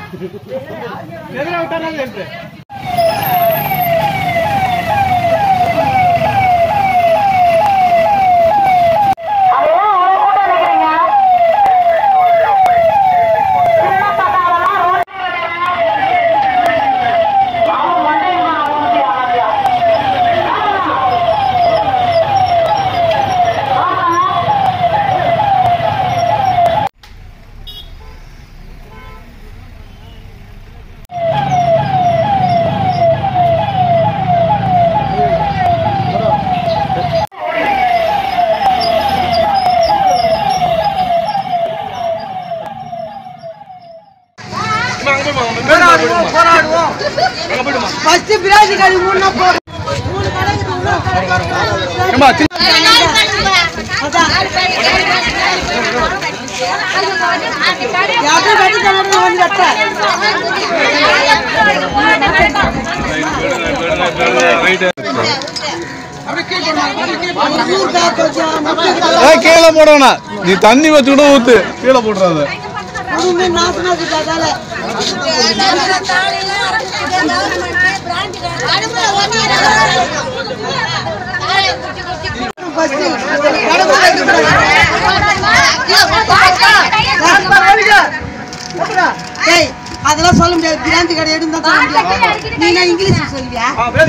First biryani கடை மூணு கீழே போடணும். நீ தண்ணி வச்சுக்கூட ஊத்து, கீழே போடுறாத. அதெல்லாம் சொல்ல முடியாது. பிரியாணி கடை எடுந்தா சொல்ல முடியாது. நீங்க இங்கிலீஷ்ல சொல்லுவியா?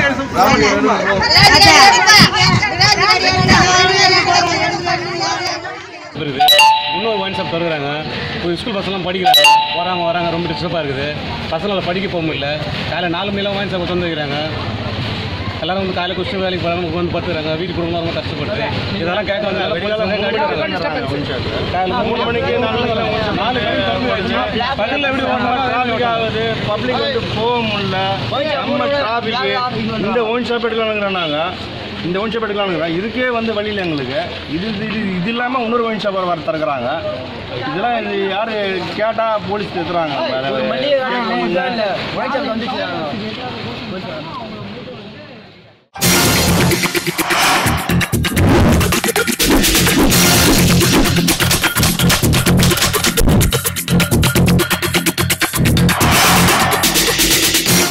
இன்னொரு ஒயின் ஷாப் திறக்கிறாங்க. ஸ்கூல் பசங்களாம் படிக்கிறாங்க, வராங்க ரொம்ப டிஸ்டர்பாக இருக்குது. பசங்களால் படிக்க போக முடியல. காலையில் 4 மணிலாம் ஒயின் ஷாப்பை திறந்து வைக்கிறாங்க. எல்லாரும் வந்து காலையில் குடிச்சு வேலைக்கு போகிறாங்க, வந்து படுத்துக்கிறாங்க. வீட்டுக்கு குடும்பம் ரொம்ப கஷ்டப்படுது. இதெல்லாம் கேட்க வந்து காலையில் 3 மணிக்கு 4 மணிக்கு பகலில் எப்படி டிராஃபிக் ஆகுது, பப்ளிக் வந்து போக முடியல, நம்ம டிராஃபிக்கு. இந்த ஒயின் ஷாப் எடுக்கலாம்ங்கிறாங்க. இந்த ஒயின் ஷாப் எடுக்கலாம்ங்கிறாங்க. இதுக்கே வந்து வழியில் எங்களுக்கு இது இல்லாமல் இன்னொரு ஒயின் ஷாப் வர திறக்கிறாங்க. இதெல்லாம் இது யார் கேட்டால் போலீஸ் எடுத்துறாங்க.